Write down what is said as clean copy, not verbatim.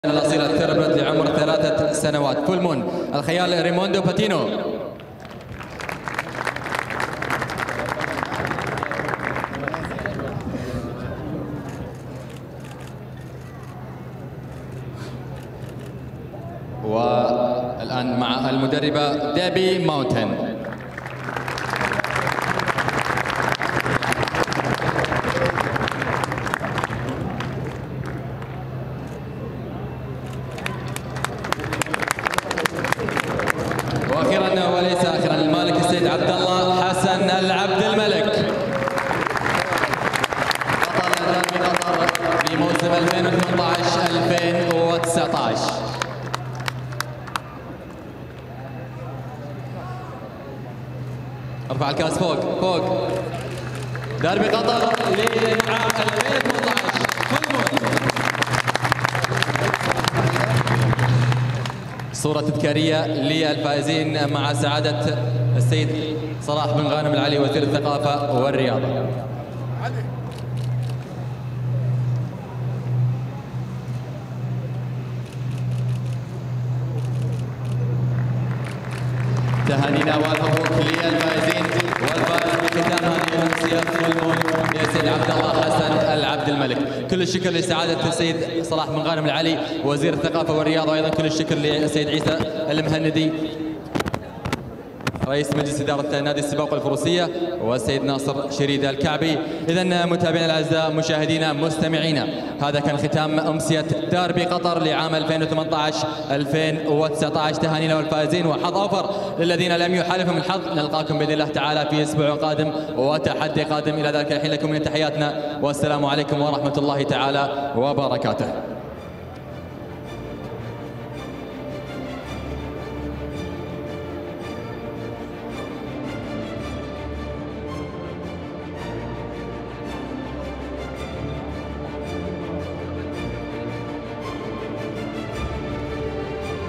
الأصيل الثيربرد لعمر 3 سنوات فول مون الخيال ريموندو باتينو. والآن مع المدربة ديبي ماونتن. واخيرا وليس اخيرا المالك السيد عبد الله حسن العبد الملك، بطل دربي قطر في موسم 2018-2019. ارفع الكاس فوق فوق. دربي قطر لعام 2018 صورة تذكارية للفائزين مع سعادة السيد صلاح بن غانم العلي وزير الثقافة والرياضة. تهانينا والمبروك للفائزين والفائز بختام هذه الأمسية فول يا سيد عبد الله حسن العبد الملك. كل الشكر لسعادة السيد صلاح بن غانم العلي وزير الثقافة والرياضة، وأيضا كل الشكر للسيد عيسى المهندي رئيس مجلس إدارة نادي السباق والفروسية والسيد ناصر شريد الكعبي. إذا متابعينا الأعزاء مشاهدينا مستمعينا، هذا كان ختام أمسية داربي قطر لعام 2018-2019. تهانينا والفائزين وحظ أوفر للذين لم يحالفهم الحظ. نلقاكم بإذن الله تعالى في أسبوع قادم وتحدي قادم. إلى ذلك الحين لكم من تحياتنا والسلام عليكم ورحمة الله تعالى وبركاته.